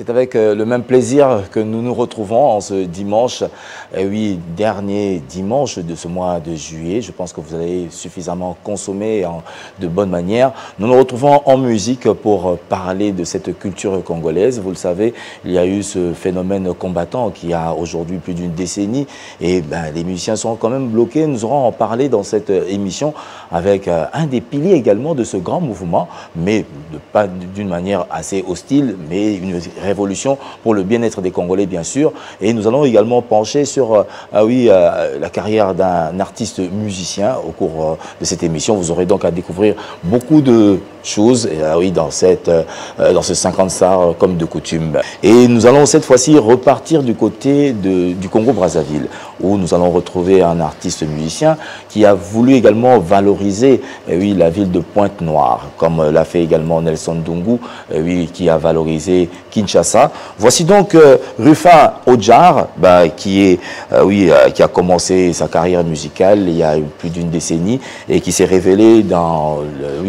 C'est avec le même plaisir que nous nous retrouvons en ce dimanche, oui, dernier dimanche de ce mois de juillet. Je pense que vous avez suffisamment consommé de bonne manière. Nous nous retrouvons en musique pour parler de cette culture congolaise. Vous le savez, il y a eu ce phénomène combattant qui a aujourd'hui plus d'une décennie et les musiciens sont quand même bloqués. Nous aurons en parler dans cette émission avec un des piliers également de ce grand mouvement, mais pas d'une manière assez hostile, mais une révolution pour le bien-être des Congolais, bien sûr. Et nous allons également pencher sur la carrière d'un artiste musicien au cours de cette émission. Vous aurez donc à découvrir beaucoup de choses dans ce 50 stars comme de coutume. Et nous allons cette fois-ci repartir du côté du Congo-Brazzaville, où nous allons retrouver un artiste musicien qui a voulu également valoriser la ville de Pointe-Noire, comme l'a fait également Nelson Ndungu, qui a valorisé Kinshasa. Voici donc Rufin Odjar, qui a commencé sa carrière musicale il y a plus d'une décennie et qui s'est révélé dans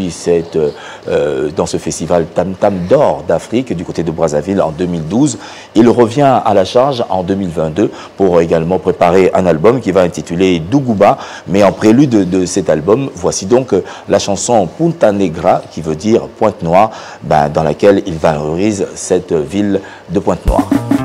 ce festival Tam Tam d'or d'Afrique du côté de Brazzaville en 2012. Il revient à la charge en 2022 pour également préparer un album qui va intituler Douguba. Mais en prélude de cet album, voici donc la chanson Punta Negra, qui veut dire Pointe Noire, dans laquelle il valorise cette ville de Pointe Noire.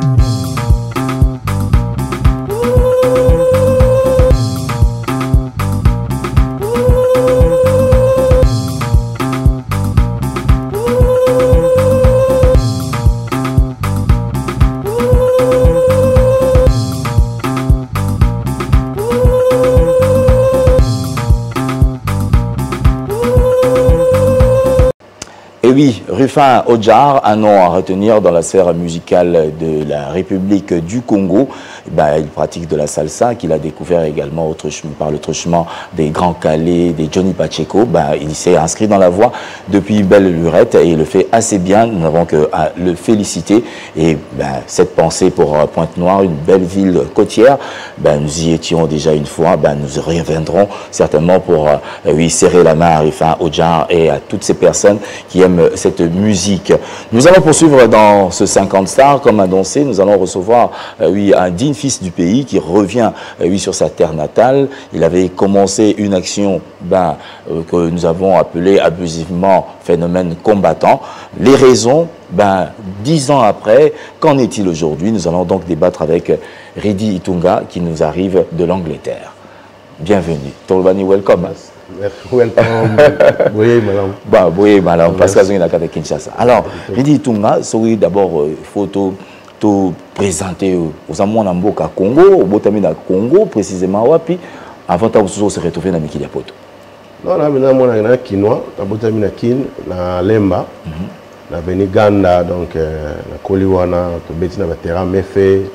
Et oui, Rufin Odjar, un nom à retenir dans la sphère musicale de la République du Congo. Il pratique de la salsa, qu'il a découvert également par le truchement des Grands Calais, des Johnny Pacheco. Il s'est inscrit dans la voie depuis belle lurette et il le fait assez bien. Nous n'avons que à le féliciter. Et cette pensée pour Pointe-Noire, une belle ville côtière, nous y étions déjà une fois. Nous y reviendrons certainement pour serrer la main à Rufin Odjar et à toutes ces personnes qui aiment cette musique. Nous allons poursuivre dans ce 50 stars, comme annoncé. Nous allons recevoir un digne fils du pays qui revient sur sa terre natale. Il avait commencé une action que nous avons appelée abusivement phénomène combattant. Les raisons, 10 ans après, qu'en est-il aujourd'hui? Nous allons donc débattre avec Ridi Itunga qui nous arrive de l'Angleterre. Bienvenue. Tolbani, welcome. Welcome. Oui, madame. Oui, madame, parce que vous êtes à Kinshasa. Alors, Ridi Itunga, d'abord, il faut te présenter aux amours d'Amboka Congo, au Botami de Congo, précisément, avant de se retrouver dans Mikili Poto. Non, là, maintenant, je suis Kinois, je suis Botami de Kin, na Lemba, na Beniganda, donc, na Koliwana, to Betina Terrain, Mefe,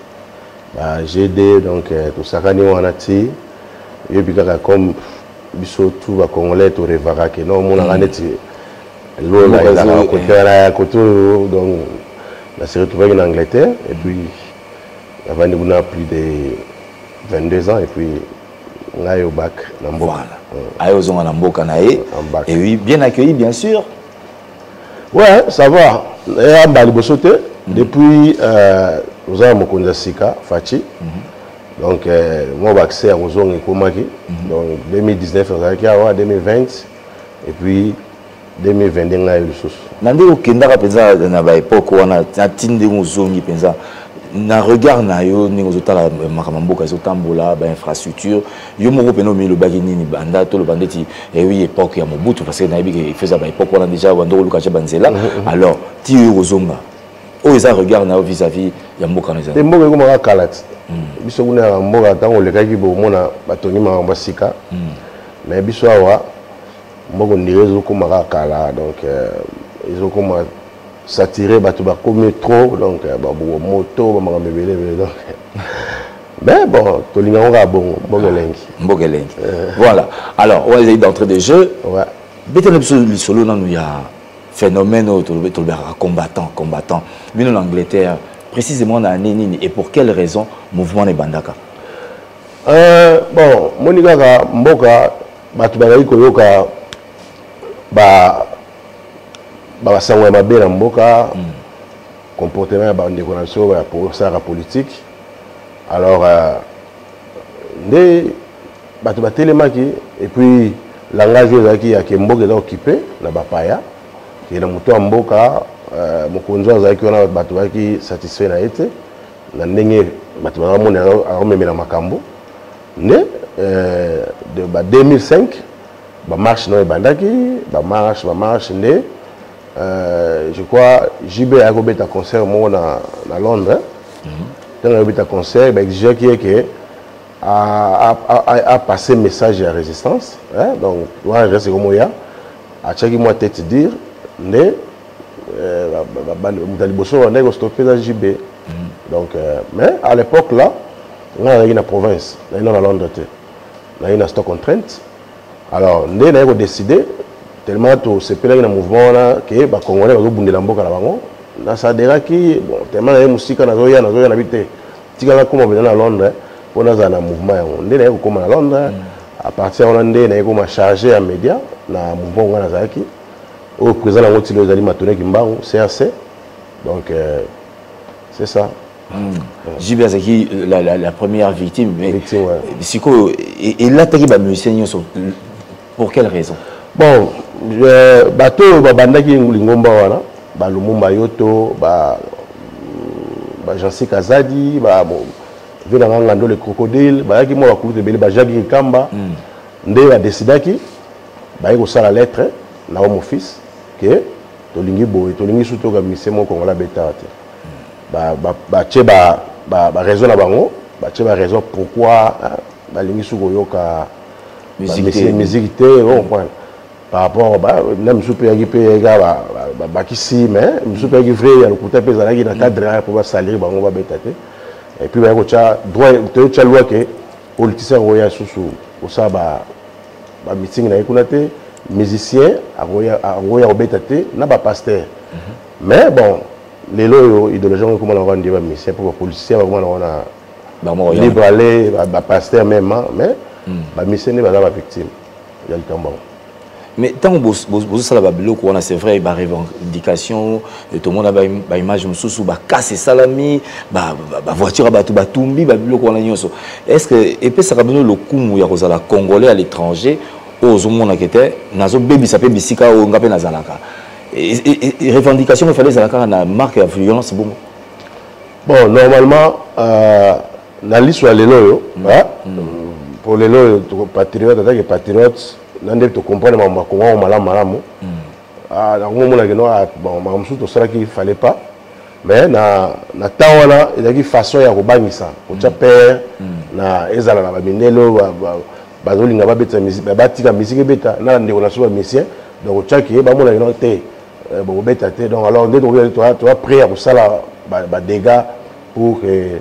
GD, donc, to Sakani Wanati, et puis, comme biso tout va congolais to revara que non mon aneti l'eau là il a côté donc la s'est retrouvé en Angleterre et puis avant on a plus de 22 ans et puis on a eu au bac dans voilà ayo na mboka na et oui bien accueilli bien sûr. Ouais, ça va et en bali bosoté depuis nous avons Mokonza Sika Fachi. Donc, moi, j'ai accès à Ozong et Komaki. Donc, 2019, 2020, et puis 2021, il y a eu le sous. Nandi okendaka penza na ba époque wana tinde Ozongi penza na regard na yo ni ozotala makamamboka ezotambola ba infrastructure yo moko peno mi le baginini banda to le bandeti oui époque ya Mobutu parce que na yebi faisait ba époque wana déjà wando luka banzela alors ti ozonga o eza regard na vis-à-vis ya mboka na eza te mboka ko kalat biso kuna mboka tango lekaki bo mona batoni ma sika na biso awa mboka ndirezo ko kala donc ils ont comme saturé bato ba comme trop donc ba moto ba mabebele donc mais bon tolinga on ga bon mbogelengi voilà alors on va essayer d'entrer des jeux ouais betele biso solo na ya phénomène autour combattant venu en Angleterre précisément dans nini et pour quelle raison mouvement ne bandaka bon monika ka mboka bato bazali koyoka ba sango ya mabe na mboka comportement pour ça la politique. Alors et puis langage qui a Mboka est occupé na bapaya et na moto Mboka mokonzo azaki wana bato qui satisfait na été na ndenge bato ba mona a memela makambo ne de 2005 ba marche no bandaki ba marche ne je crois JB a robeta concert mo na Londres dans le robeta concert ba exigeait que a passé message à résistance hein? Donc moi je reste comme moi à chaque mois tête dire ne on a stoppé la JB donc mais à l'époque là on a une province on a Londres on a une stock contrainte alors on a décidé tellement tout c'est plein de mouvement là que les Congolais vont bouger la mboka là bango na ça dira qui bon tellement de musique na zoya habité tika comme on vient à Londres pour nous un mouvement on est comme à Londres à partir de Londres on est chargé en médias na mouvement on a zaki au président la moitié les animateurs qui m'ont CRC donc c'est ça. JB Azaki la première victime mais victime ouais. Siko et là tu as musicien pour quelle raison? Bon bateau babandaki ngomba wana ba Lumumba Yoto ba Jansi Kazadi ba bon vena ngando le crocodile ba yaki mo ba kulu bele ba Jagi Kamba nde ba décidaki ba yiko sala lettre na mon fils que tolingi boy tolingi surtout ga mise mo Kongola betate ba che ba raison na bango ba che ba raison pourquoi ba lingi suko yoka musique on point par rapport même soupe yaki pe ga ba kisi mais soupe yaki vrai ya lokuta pe zalaki na cadre pour ba salir bango ba betate et puis ba ko cha droit te loi que politicien roya susu au ça ba meeting na ikunate musicien roya obetate na ba pasteur mais bon les lois idéologie comment on va dire ba musicien pour politicien comment on a libre aller ba pasteur même mais ba musicien ne ba la victime il y a le temps. Mais tant que vous savez que c'est vrai, il y a des revendications, tout le monde a une image de casse salami, voiture à Batumbi, est-ce que et puis ça a le coup où il y a des Congolais à l'étranger, aux hommes qui étaient, nazo baby ça peut bisika ou ngapé nazalaka. Et revendications il fallait zalaka na marque de violence bon. Bon normalement la liste sur les lois pour les lois patriotes nande to comprendre ma ko malamu ngomona que bon mamsu to sala qu'il fallait pas mais na tawana ezaki façon ya kobangisa ko cha père na ezala na bamindelo bazolinga babeta musique batika musique beta na ndeko na so ba musicien donc chaki ba mona que te bo beta te donc alors ndeko to prêt à sala ba dégâts pour que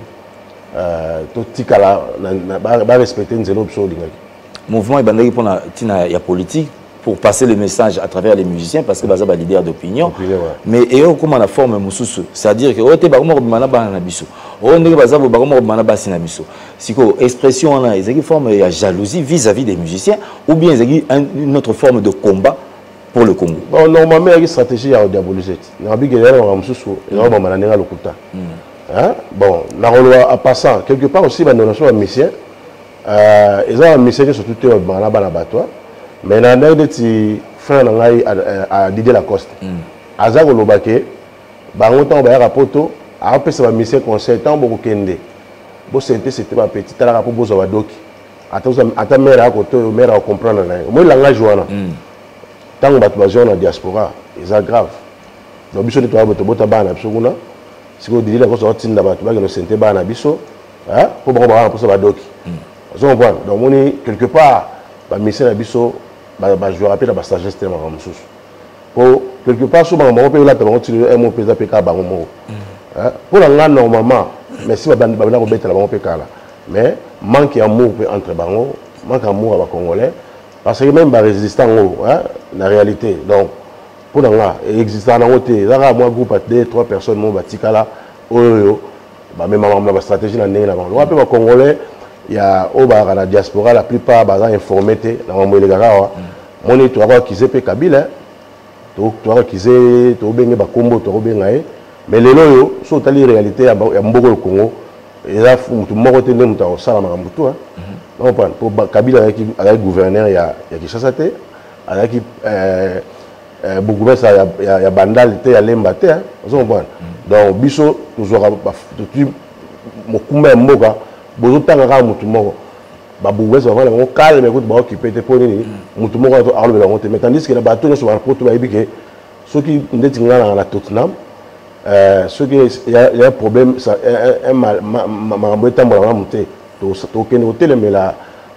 to tikala ba respecter nzelo pso lingaki mouvement est pour la politique pour passer le message à travers les musiciens parce que c'est un leader d'opinion mais et comment la forme mususu c'est-à-dire que ote ba ko bana bana biso o ndenge bazabo ba ko bana basi na biso siko expression on a ezaki forme ya jalousie vis-à-vis des musiciens ou bien ezaki une autre forme de combat pour le Congo. Bon normalement il y a une stratégie à diaboliser na bigela ba mususu na ba mananga lokuta hein bon na roloa en passant quelque part aussi ba notion de musicien ils ont un message sur tout le monde, mais il y a un frère à Didier Lacoste. Azak Olobake, Bangotan Bayarapoto, a appelé sa mission conseil tant beaucoup kende. Bon c'était pas petit, t'as rapport pour Zawadoki. Attends mère à côté, mère à comprendre. Moi langage jouana. Tant que tu vas en diaspora, c'est grave. Donc biso de toi bota bana bisoguna. Si vous Didier Lacoste otinda batu ba no sente bana biso, hein, pour bon ba pour Zawadoki. Donc quelque part, je vais rappeler la sagesse de pour quelque part, je vais pour la normalement, mais si je vais mais manque d'amour entre bango, manque d'amour avec les Congolais, parce que même les résistants, la réalité. Donc, pour la existant dans un groupe de 2-3 personnes, même la stratégie dans les Congolais. Il y a au bar à la diaspora la plupart sont informés dans le monde mon tu vois qu'ils étaient Kabila tu vois qu'ils étaient au Bengue Bakombo tu vois mais les loyaux sont allés réalité à Mboko le Congo et là tout le monde était dans ça la pour Kabila avec le gouverneur il y a Kinshasa té avec beaucoup de ça il y a Bandal té à Lemba té vous comprenez donc biso nous aura mokumba mboka bozo tanga mutu moko ba buweza wala ngo calme écoute ba occuper te poni mutu moko alo bela ngote mais tandis que la bateau ne soit pas tout ba ibike ceux qui ndeti ngana na Tottenham ceux qui il y a un problème ça un mal mambo tambola na muté to kende hôtel mais la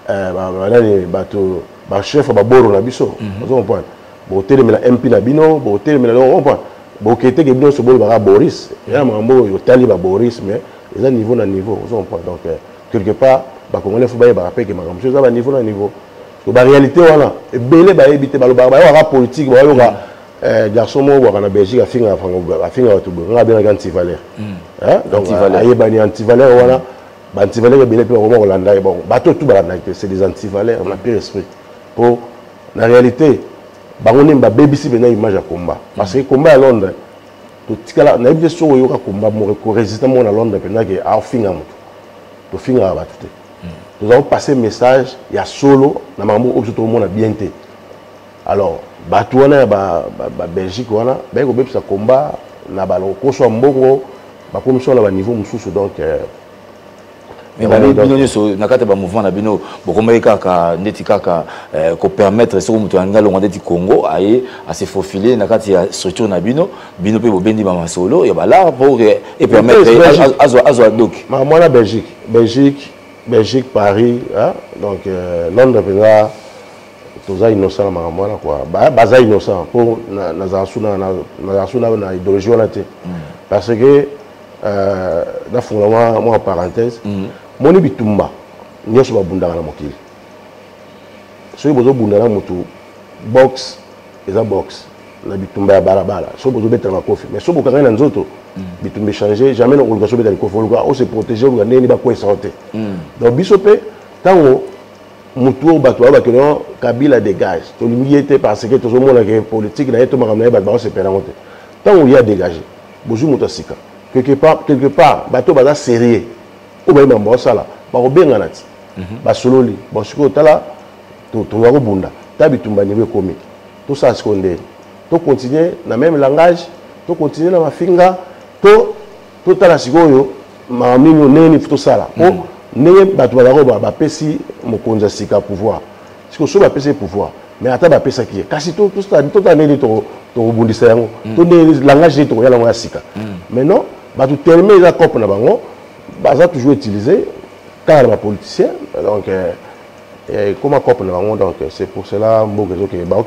bateau ba chef ba boro na biso vous comprenez bo hôtel mais la MP na bino bo hôtel mais la on comprend bo kete ke bino so bolo ba Boris ya mambo yo tali ba Boris mais ils ont niveau na niveau vous comprenez donc quelque part ba congolais faut ba rappeler que mambo chose ba niveau na niveau parce que la réalité voilà belé ba éviter ba ba politique ba yo garçon mo wa na Belgique a finga tout nga bien anti-valeur hein donc ayebani anti-valeur voilà ba anti-valeur belé pe vraiment Hollanda bon bateau tout ba c'est des anti-valeurs on a pire esprit pour la réalité bangoné ba BBC bena image à combat parce que combat à Londres to tikala na ebité so yo ka combat mo ko résister mo na Londres pena que a finga mo to finga ba tout nous avons passé message il y a solo na mambo obso to mo na bien té alors bato wana ba Belgique wana ba ko bepsa combat na ba ko so mbongo ba commission na ba niveau mususu donc mais bino so nakata ba mouvement na bino bokomba kaka ndeti kaka ko permettre so mutu angalo ngati Congo aye à se faufiler nakati ya structure na bino pe bobendi ba masolo ya ba là pour et permettre azo donc moi Belgique Paris hein donc Londres pena toza innocent na mwana quoi baza innocent pour na zasuna na idéologie wana te parce que na fungwa moi parenthèse moni bitumba nyoso babundaka na mokili soki bozo bundana mutu box eza box na bitumba ya balabala so bozo betala kofi mais so bokanga na nzoto bitumba changer jamais na kolga so betala kofi on se protéger on neni ba ko santé donc biso pe tango mutu bato ba que Kabila dégage to limité parce que tout le monde est politique na eto makamna ba ba se pena monte tango il y a dégagé bozu mutu sika quelque part bato baza sérieux ou bien mambo sala ba obenga nati ba sololi ba siko tala to wa bunda tabitumba niwe komi tout ça secondaire to continuer na même langage to continuer na mafinga to tala sikoyo mamino neni tout sala o neye bato ba pesi mokonza sika pouvoir siko so ba pesi pouvoir mais ata ba pesa ki kasi to ta neni to bundisa yango to neni langage to yala mo sika mais non bato tellement ils accompagnent na bango baza toujours utilisé car les politiciens donc comment couple donc c'est pour cela que donc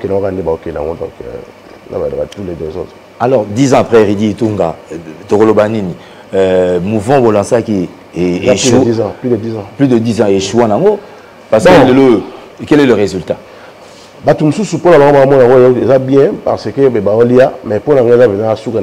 tous les deux autres. Alors 10 ans après Ridi Itunga Tokolobanini mouvement Bolansa qui échoue plus de 10 ans échoue nango parce que quel est le résultat? Bah tout sous pour la maman ça bien parce que bah olia mais pour la ngeza souka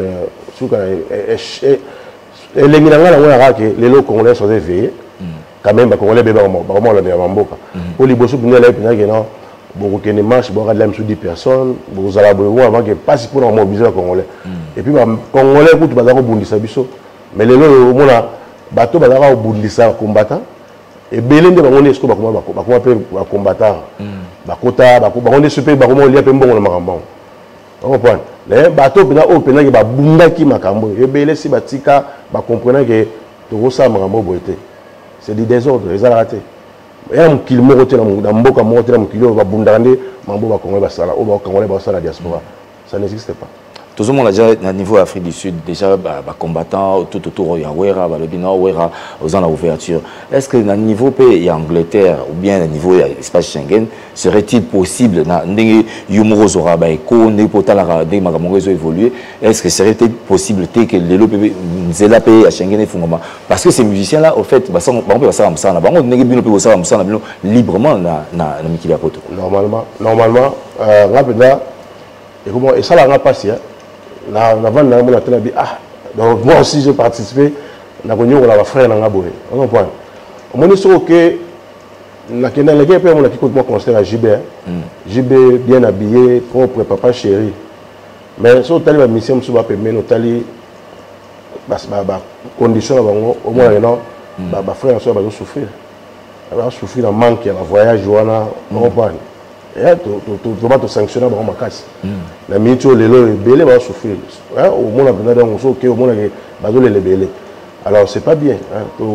les minanga la que les locaux congolais sont éveillés quand même ba congolais bébé vraiment la de mamboka pour les bosso bunela pina que non beaucoup que ne marche bon la même sous 10 personnes vous allez voir avant que passe pour mobiliser les congolais et puis ba congolais pour tout bazako bundisa biso mais les locaux mona bato bazaka bundisa combattant et belende ba ngone esko ba kuma pe ba combattant ba kota ba ngone super ba kuma lia pe mbongo na makambo on comprend les bateaux pena o pena que ba bundaki makambo et belé si batika ba comprendre que to ça makambo boité c'est du désordre les raté et un kilmo côté na mboka mo côté na kilo ba bundande mambo ba kongo ba sala o ba kongo ba sala diaspora ça n'existe pas. Tout le monde a déjà à niveau Afrique du Sud déjà combattant tout autour ya Wera ba le bino Wera aux en ouverture. Est-ce que à niveau pays Angleterre ou bien à niveau espace Schengen serait-il possible na ndenge yumoro zora ba ko ne potala de magamongo évoluer est-ce que serait-il possible que les lopé nzela pays à Schengen et fungoma parce que ces musiciens là au fait ba son ba ça na bango ndenge bino pe ça na bino librement na mikili ya poto. Normalement rapidement et comment et ça la passe avant de donc moi aussi j'ai participé na konyo la frère na ngabore on comprend on est sûr que na kena la guerre on a qui moi concert à JB JB bien habillé propre papa chéri mais so tali ba mission so ba permettre no tali condition au moins non frère ça va souffrir dans manque ya voyage wana on pas tu vas te sanctionner par ma casse la minute lelo belé va souffrir au moins on donc OK au moins bazole les belé alors c'est pas bien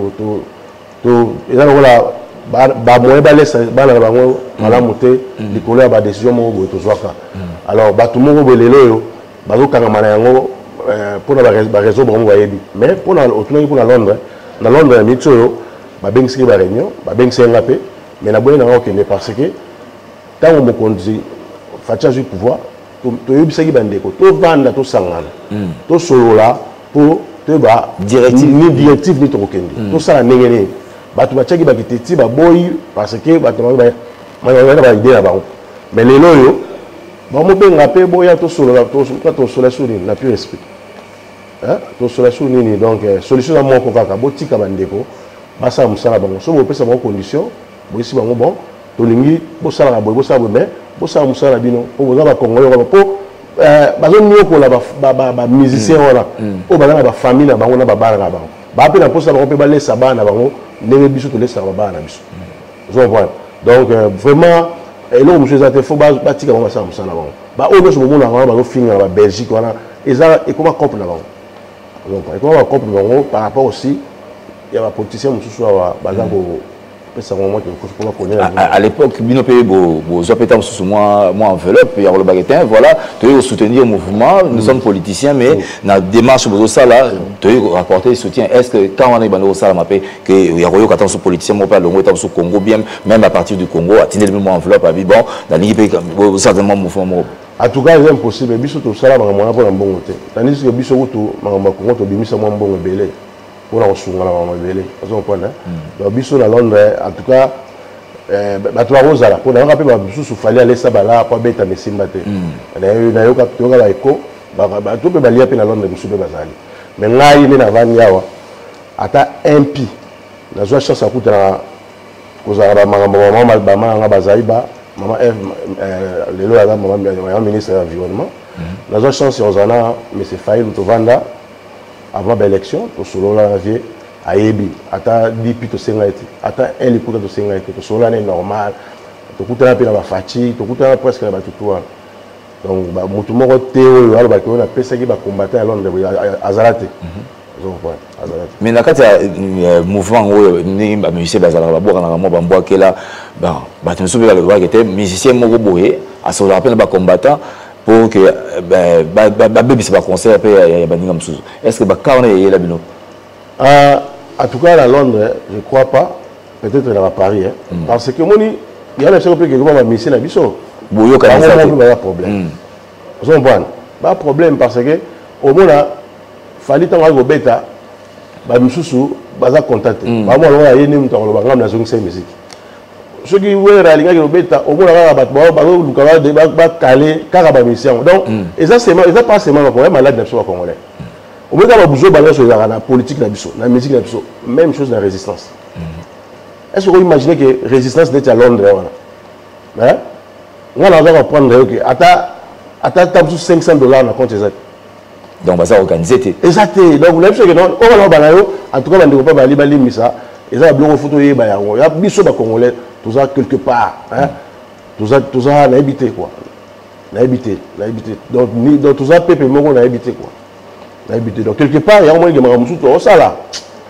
et là voilà moyen ba laisse ba na bango mala monter likolo ya ba décision mo bo to zwaka alors ba tout mo bo lelo yo bazo kanga mana yango pour la raison bon voyez mais pour la Londres dans Londres la minute yo ba bengisi ba réunion ba bengisi ngapé mais na boye na OK mais parce que tant on me conduit fatia du pouvoir to yebisaki bandeko to vanda to sangana to solola pour te ba directive ni to kokende to sala ndengene batu bachaki bakiteti ba boyi parce que batu ba idée là bango mais lelo yo ba mo benga pe boya to solola to solola sur na plus respect hein to solola sur nini donc solution à mon kaka botika bandeko basa musala bango so bo pesa ba condition bo isi bango bon to lingi bo sala ba boy bo sala mais bo sala musala bino po bo ba congolais po bazo nyoko la ba musicien wana o ba na famille na bango na ba bana na bango ba pe na posa ba pe ba lesa bana bango ndenge biso to lesa ba bana biso je vois donc vraiment et là monsieur Zate faut ba tika ba sala musala bango ba o no so mo na ba finga ba Belgique wana eza et comment couple na bango donc et comment couple bango par rapport aussi il y a un politicien mususu wa bazako. À l'époque, Bino Pé, moi enveloppe, il y a le baguettin, voilà, tu veux soutenir le mouvement, nous sommes politiciens, mais dans la démarche de ça, tu veux rapporter le soutien. Est-ce que quand on est dans ça, il y a un politicien, mon père, le mot est au Congo, bien, même à partir du Congo, à tenir le même enveloppe, à bon, dans l'IP, certainement, mouvement. En tout cas, c'est impossible, biso tout ça, on a pas un bon côté. Tandis que biso tout, on a Congo, bimisa un bon belé. Pour la ressource, on va révéler. Donc, biso dans Londres, en tout cas, tu vas rosa là. Pour la rappeler, biso sous fallait aller ça là, pas bête à me simbater. Na yo tu vas la éco, tu peux balayer à Londres, biso be bazali. Mais là, il est na vanyawa. Ata MP. Na zo chance à coûter na koza ba maman bazali ba, maman le lo la maman ministre de l'environnement. Na zo chance on zana mais c'est failli to vanda. Avant l'élection, tu solo la vie à Ebi, ata 10 pito sengaiti, ata 1 liputa to sengaiti, tu solo est normal, tu coûtes la peine à la fatigue, tu coûtes presque la batoutoua. Donc, bah, mutu moko théo, alors bah, on a pensé qu'il va combattre à Londres, à Zalate. Mais dans le mouvement où les musiciens bazala boire na mo bamboa que là, bah tu me souviens le droit qui était musicien moko boé, à se rappeler ba combattant. Pour que bébé se concert est-ce que quand on est là bino en tout cas à Londres je crois pas peut-être dans la Paris parce que moni il y a des choses que va misser na biso boyo ka pas problème vous comprenez pas problème parce que au moins fallait tant go beta ba misusu baza contacter ba mo lo ya yeni mtu ko ba ngam na zongisa musique ce qui veut réaliser le bêta au moins va caler caraba mission donc et ça c'est pas seulement le problème malade d'absolu congolais au moins quand besoin balancer sur la politique d'absolu la musique d'absolu même chose la résistance est-ce que vous imaginez que résistance d'être à Londres hein on va prendre que ata 500 $ na compte exact donc ça organisé exact donc vous l'avez que non on va balayo en tout cas on ne peut pas bali misa et ça bloquer photo y ba yango ya biso ba congolais tout ça quelque part hein tout ça na habité quoi na habité donc ni dans tout ça peuple moko na habité quoi na habité donc quelque part il y a au moins des maramusu tout ça là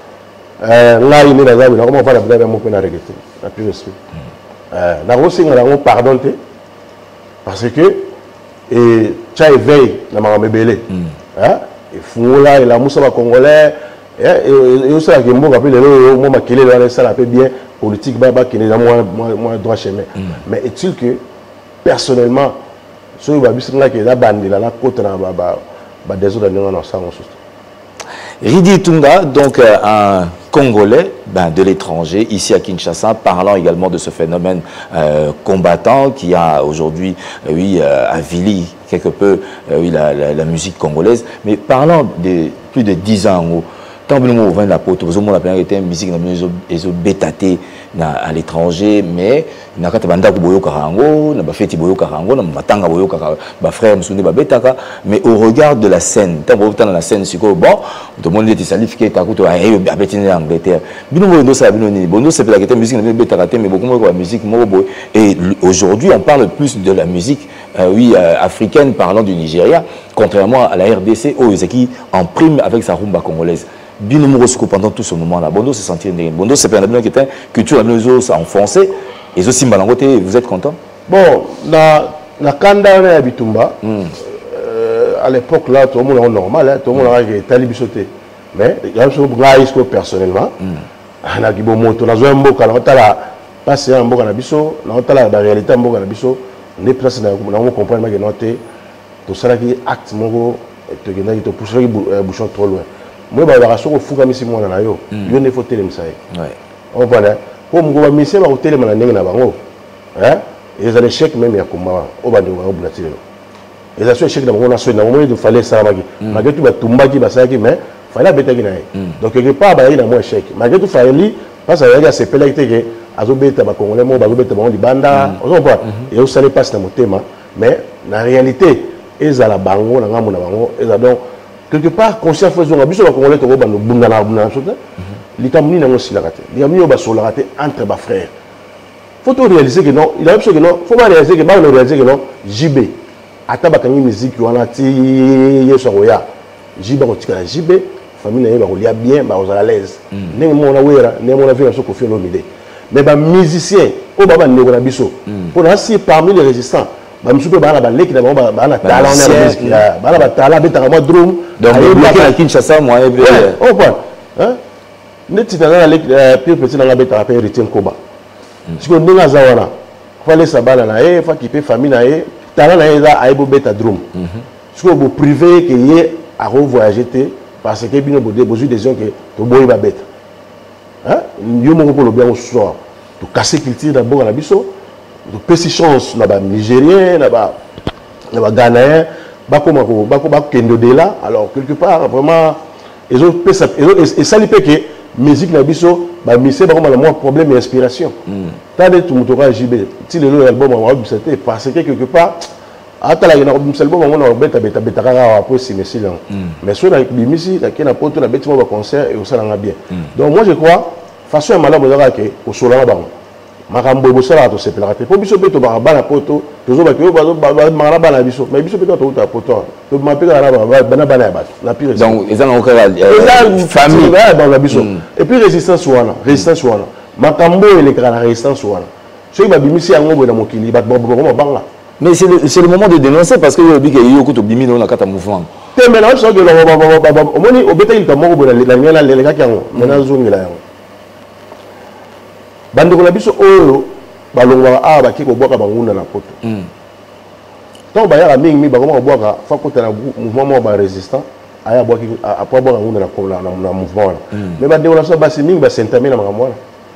là il est dans la comment faire la blague mon peu na regretter na plus respect na rosinga na on pardonner parce que et ça éveille na maramebele hein et fungula et la musa ba congolais et aussi la Kimbo rappelle le mot maquillé là ça la fait bien politique baba qui est moi droit chemin mais est-il que personnellement ce que babiso là qui est la bande là la côte na ba des autres dans ça Ridi Tunga, donc un Congolais de l'étranger, ici à Kinshasa, parlant également de ce phénomène combattant qui a aujourd'hui avili quelque peu la musique congolaise, mais parlant de plus de 10 ans Tant que nous avons la pote, nous avons la musique, nous avons bétaté à l'étranger, mais nous avons banda boyo karango, nous avons fait boyo karango, nous avons tanga boyo karango, ma frère me souvenait bétaka, mais au regard de la scène, tant que vous êtes dans la scène, c'est que bon, tout le monde est salif qui est à côté, à bétiner en Angleterre. Bino boyo ça bino ni, bono c'est la musique, nous bétaka, mais beaucoup moins la musique, et aujourd'hui on parle plus de la musique, oui, africaine parlant du Nigeria, contrairement à la RDC, où qui en prime avec sa rumba congolaise. Bino Morosco pendant tout ce moment-là. Bondo se sentit indéniable. Bondo c'est un qui était culture à enfoncé. Et aussi Malangote, vous êtes content? Bon, na Kanda on est à Bitumba. À l'époque là, tout le monde est normal, tout le monde est talibisoté. Mais il y a un peu personnellement. On a dit bon moto, on a joué un mot quand on a passé un mot dans la biso, on a la réalité un mot dans la biso. On est placé dans le comprendre que noté tout ça qui acte mon te gagner te pousser le bouchon trop loin. Moi ba raso ko fuka misi mwana na yo yo ne faut télé msaye ouais on voilà ko mu ba misi ba hôtel mana ndenge na bango hein et les échecs même ya kuma o ba ndonga bula tilo et les échecs na bango na so na moment de fallait ça magi malgré tout ba tumbaki ba saki mais fallait betaki na donc quelque part ba na moi échec malgré tout fallait parce que ya se pela que azobeta ba congolais mo ba zobeta bango di banda on comprend et au salé passe na motema mais na réalité ezala bango na ngambo na bango ezala donc quelque part conscient faisons abiso ba congolais to ba no bunda na bunda sota likamni na ngosi la raté likamni ba so la raté entre ba frères faut to réaliser que non il a que non faut pas réaliser que ba on réaliser que non JB ata ba kangi musique wana ti yeso roya JB ko tika JB famille na ye ba ko lia bien ba aux à l'aise ndenge mo na wera ndenge mo na vivre so ko fio l'omide mais ba musicien o ba ndeko na biso pour ainsi parmi les résistants ba msupe bana ba leki na ba na talent na musique bana ba talent betaka moi drum donc bloqué à Kinshasa moi et on voit hein neti na leki pire petit na betaka pe retien koba siko ndinga zawana fallait sa bana na e fa kipe famille na e talent na e za aibo beta drum siko bo privé que yé a revoyager parce que bino bo besoin des gens que to boy ba beta hein yo mo ko lo bien au soir to casser culture d'abord na biso de petite chance là-bas nigérien là-bas ghanéen kendo de là alors quelque part vraiment ils ont et ça lui fait que musique na biso ba mise ba comme moins problème et inspiration tant de tout motora JB si le album on va c'était parce que quelque part ata la na album on a beta kaka après si merci là mais sur la bimisi la kena poto la beti mo ba concert et ça l'a bien donc moi je crois façon malade bozaka que au sola ba makambo bosala to sepela te po biso beto ba bala poto tozo ba ke ba mara bala biso mais biso beto to ta poto to mapeka na bana bana ya bato na pire donc ils ont encore famille ba la biso et puis résistance wana makambo ele kana résistance wana so ba bimisi yango bo na mokili ba banga mais c'est le moment de dénoncer parce que le big yo ko to bimi no na kata mouvement te mais là so que o moni o beta il ka moko bo la ngela le ka yango mena zongela yango bandeko na biso oyo balongwa a ba kiko boka bangunda na poto tant ba ya mingi ba koma boka fa kota na mouvement mo ba résistant aya boka apa boka ngunda na mouvement mais bandeko na so ba si mingi ba sentamina makamwana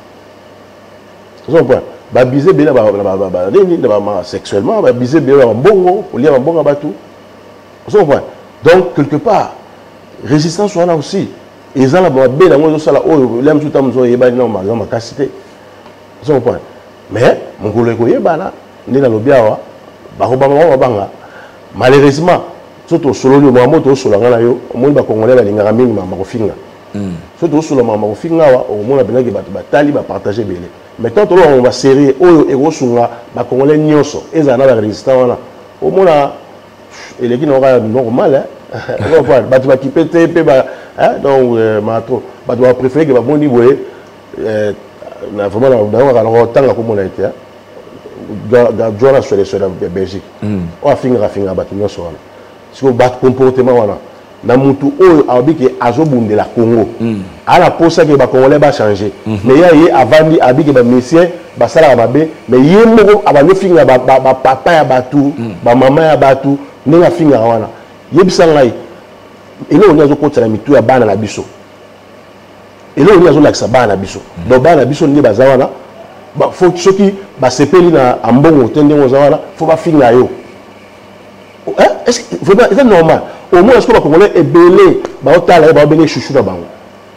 so point ba bize bela ba nini ba sexuellement ba bize bela ba mbongo o lia ba mbongo ba tout so point donc quelque part résistance wana aussi ezala ba bela ngo so sala oyo lem tout tam zo yeba na ma capacité son point mais mon collègue yebana ndi na lobiawa ba ko banga malheureusement surtout solo le moto solo ngana yo omoni ba congolais ba lingaka mingi ma ko finga surtout solo ma ko finga wa o mona benaki ba tali ba partager belé mais tant on va serrer oyo e rosunga ba congolais nyonso eza na ba résistant wana o mona eleki na ka normal hein on va ba tu va kipete pe ba donc matro ba doit préférer que ba moni boye na vraiment na tanga ko mona été jora sur la Belgique o finga ba kinyo so wana siko ba comportement wana na mutu oyo abiki azobundela Congo ala posa ke ba congolais ba changer mais ya ye avandi abiki ba messien ba sala ba be mais ye moko abanyo finga ba papa ya batu ba mama ya batu ninga finga wana yebisa ngai ile on yazo kotsa mitu ya bana na biso et là on a la sabana biso donc bana biso ni bazawana ba faut soki ba sepeli na ambongo tende ngozawana faut ba finga yo est-ce que c'est normal au moins est-ce que ba congolais est belé ba otala ba belé chouchou na bango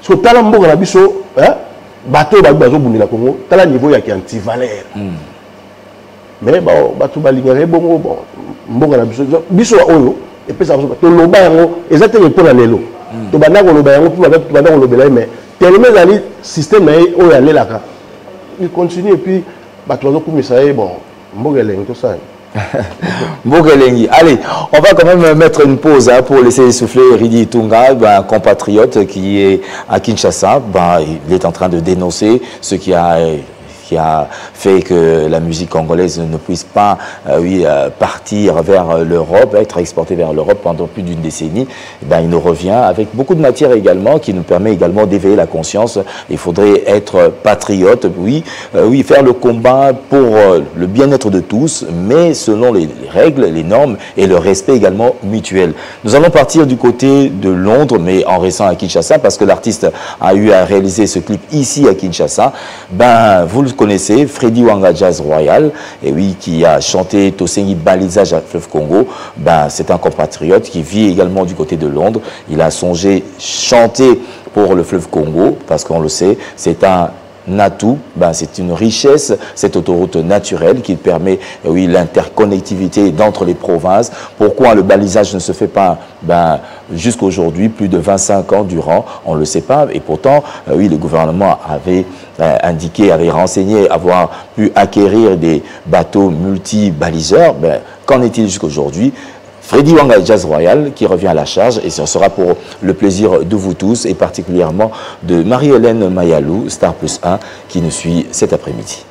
so tala mboka na biso bateau bazo bundela Congo tala niveau ya ki anti-valeur mais bato balingare bongo bon mboka na biso oyo et puis ça to loba yango exactement pour la lelo to banda ko loba yango pour ba to banda ko lobela mais tellement ali système na oyo alelaka il continue et puis bato bazo kumisa bon mboka elengi to ça. Allez, on va quand même mettre une pause pour laisser souffler Ridi Tunga, un compatriote qui est à Kinshasa. Il est en train de dénoncer ce qui a fait que la musique congolaise ne puisse pas partir vers l'Europe, être exportée vers l'Europe pendant plus d'une décennie. Il nous revient avec beaucoup de matière également qui nous permet également d'éveiller la conscience. Il faudrait être patriote, oui, faire le combat pour le bien-être de tous, mais selon les règles, les normes et le respect également mutuel. Nous allons partir du côté de Londres, mais en restant à Kinshasa, parce que l'artiste a eu à réaliser ce clip ici à Kinshasa. Vous le connaissez, Freddy Wanga Jazz Royal, et oui, qui a chanté Tosengi Balisage à Fleuve Congo. C'est un compatriote qui vit également du côté de Londres. Il a songé chanter pour le Fleuve Congo, parce qu'on le sait, c'est un atout, c'est une richesse, cette autoroute naturelle qui permet l'interconnectivité d'entre les provinces. Pourquoi le balisage ne se fait pas jusqu'à aujourd'hui, plus de 25 ans durant, on ne le sait pas. Et pourtant, le gouvernement avait indiqué, avait renseigné avoir pu acquérir des bateaux multi-baliseurs. Qu'en est-il jusqu'à aujourd'hui? Freddy Wanga Jazz Royal qui revient à la charge, et ce sera pour le plaisir de vous tous et particulièrement de Marie-Hélène Mayalou, Star Plus 1, qui nous suit cet après-midi.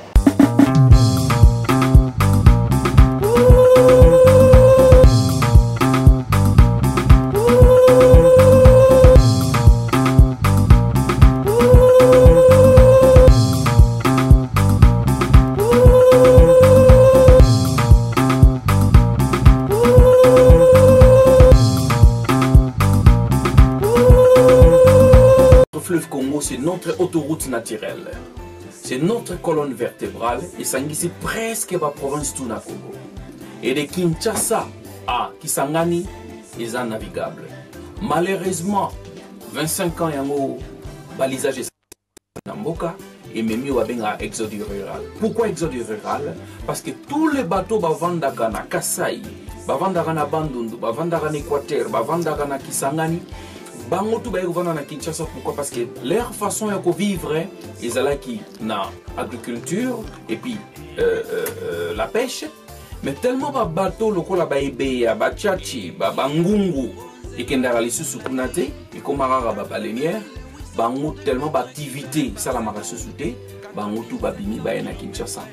C'est notre autoroute naturelle, c'est notre colonne vertébrale et ça c'est presque la province tout na Congo. Et de Kinshasa à Kisangani, ils sont navigables. Malheureusement, 25 ans yango balisage na mboka et même un exode rural. Pourquoi exode rural? Parce que tous les bateaux bavandaka na Kasai, bavandaka na Bandundu, bavandaka na Équateur, bavandaka na Kisangani. Pourquoi? Parce que leur façon de vivre, ils ont l'agriculture et puis la pêche. Mais tellement de bateaux, lokola baébéya, bachachi, bangungu, et qu'il y a des sous-soukunate, et comme la baleinière, bango tellement d'activités, ça la mara sous-souté, bango tout babini baena Kinshasa.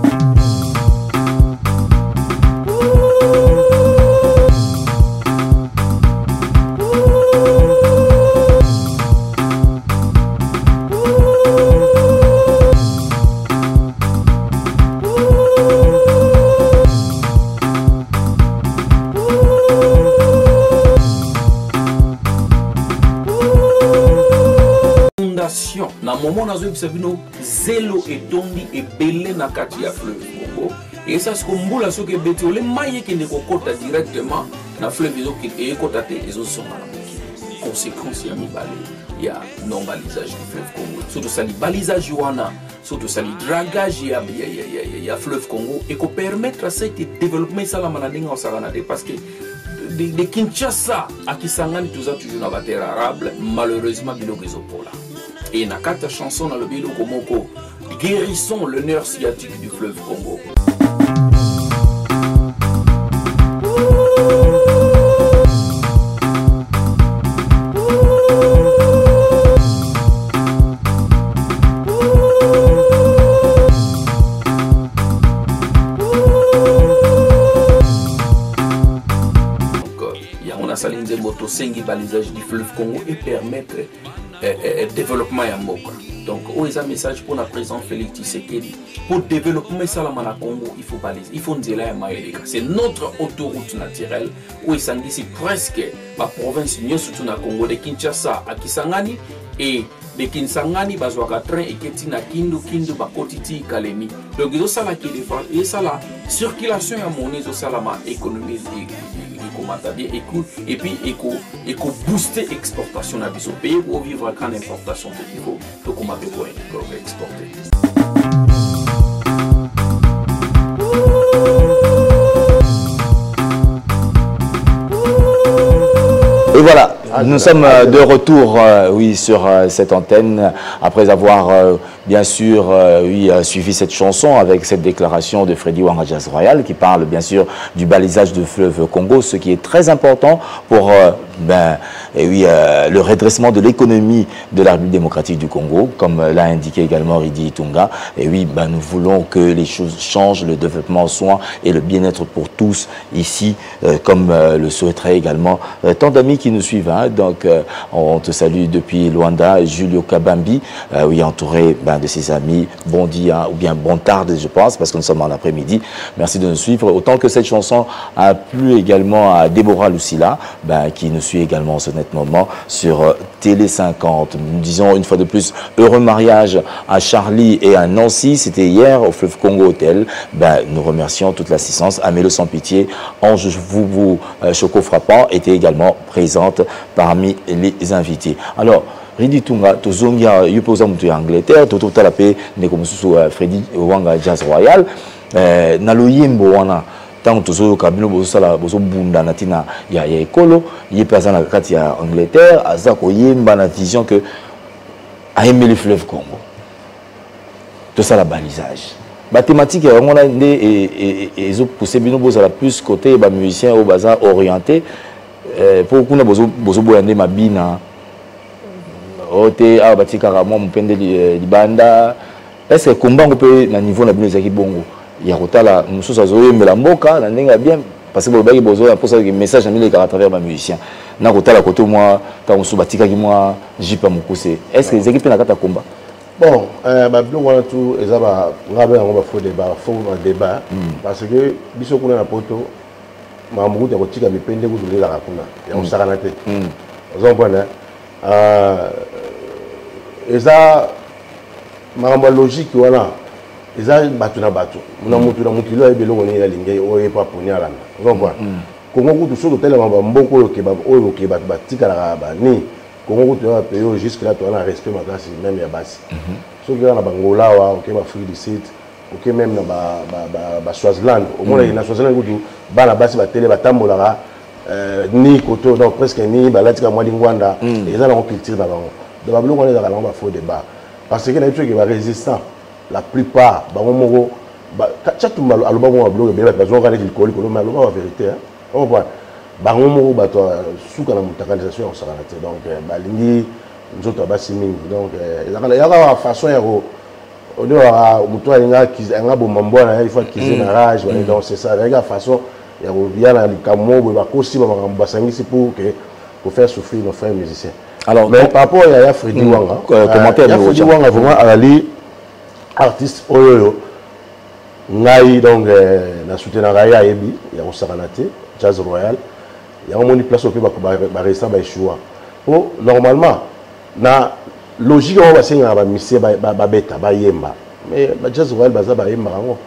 Na moment où nous avons zélo et tondi et belé na kati ya fleuve Congo et ça ce qu'on boula ce que beti les mailles qui ne kokota directement na fleuve qui est kotate les autres sont na conséquence ya mibale ya non balisage du fleuve Congo surtout ça li balisage wana surtout ça li dragage ya fleuve Congo et qu'on permettre à ce que développement ça la manadinga au saranade parce que de Kinshasa à Kisangani tout ça toujours na terre arabe malheureusement biloko ezopola. Et na kata chanson dans le bilo komoko guérissons le nerf sciatique du fleuve Congo. Tosengi balisage du fleuve Congo et permettre développement à Mboka. Donc, il a un message pour la présidente Félix Tshisekedi. Pour développer ça à Congo, il faut baliser, il faut dire c'est notre autoroute naturelle où il s'en dit presque la province surtout na Congo de Kinshasa à Kisangani et de Kinsangani bazwaka train et keti na Kindu bakotiti Kalemi. Donc, il y a ça qui défend et ça la circulation à mon économie ekomata bien et puis eko booster exportation na biso pays pour vivre quand importation de niveau to komata ko exporter. Et voilà, nous sommes de retour oui, sur cette antenne, après avoir bien sûr suivi cette chanson avec cette déclaration de Freddy Wanga Jazz Royal qui parle bien sûr du balisage du fleuve Congo, ce qui est très important pour le redressement de l'économie de la République démocratique du Congo, comme l'a indiqué également Ridhi Itunga. Et oui, nous voulons que les choses changent, le développement soit et le bien-être pour tous ici, comme le souhaiterait également tant d'amis qui nous suivent. Hein. Donc, on te salue depuis Luanda, Julio Kabambi, oui, entouré de ses amis. Bon dia, ou bien bon tarde, je pense, parce que nous sommes en après-midi. Merci de nous suivre. Autant que cette chanson a plu également à Déborah Lucila, qui nous suit également en ce net moment sur Télé 50. Nous disons une fois de plus, heureux mariage à Charlie et à Nancy. C'était hier au Fleuve Congo Hotel. Nous remercions toute l'assistance. Amélie Sans Pitié, Ange Vouvou, Choco Frappant était également présente parmi les invités. Alors, Ridhi Itunga, tozongia yupoza mutu ya Angleterre, totala pe ndeko mususu Freddy Wanga Jazz Royal, na loyembo wana tango tozoyoka bino bozosala bozobunda na tina ya ekolo, ye pe aza na kati ya Angleterre, aza koyemba na vision que ayembeli fleuve Congo. Tosala balisage. La thématique est vraiment là, et poussé bino bozala plus côté ba musicien au bazar orienté pour qu'on a besoin de mabina. Ote a batika kama mpende libanda. Est-ce que combat on peut na niveau na bino zaki bongo ya kotala mususu azoyembela mboka na ndenga bien parce que bobaki bozo pour ça que message na mile à travers ba musicien na kotala côté moi ta mususu batika ki moi jipa mukuse. Est-ce que les équipes na kata combat? Bon, ba blo wana tout ezaba ngabe ngo ba faux débat parce que biso kuna na poto mamuku ya kotika mipende kuzulela kakuna ya osakana te. Ozomona eza makambo logique wana eza batu na batu muna mutu na mutu lo ebelo ngoni ya linge oye pa ponyala ngomba kongo kutu soto tele mamba mboko oyo ke batu batika la ba ni kongo kutu ya payo jusque là toi na respect makasi même ya basi soki na bangola wa ok ba free site ok même na ba Swaziland au moins na Swaziland kutu bana basi ba tele batambola ni koto donc presque ni balatika mwa lingwanda eza na culture na bango de ba biloko eza kala ba faux débat parce que na truc qui va résistant la plupart bango moko chatu aloba mo biloko be ba zo kana likoli ko ma aloba la vérité hein on voit bango moko ba to suka na mutakalisation ya osala te donc balingi nzoto basi mingi donc eza kala façon ya ko on doit muto alinga anga bomba mbona il faut qu'ils na rage donc c'est ça la façon ya revient à l'ikamobo ba kosi ba basangisi pour faire souffrir nos frères musiciens. Alors mais par rapport à Freddy Wanga commentaire de Freddy Wanga vraiment ali artiste oyo ngai donc na soutenir ya yebi ya osakanate Jazz Royal ya moni place au ba resta ba choix oh normalement na logique on va senga ba musicien ba beta ba yemba mais ba Jazz Royal baza ba yemba ngo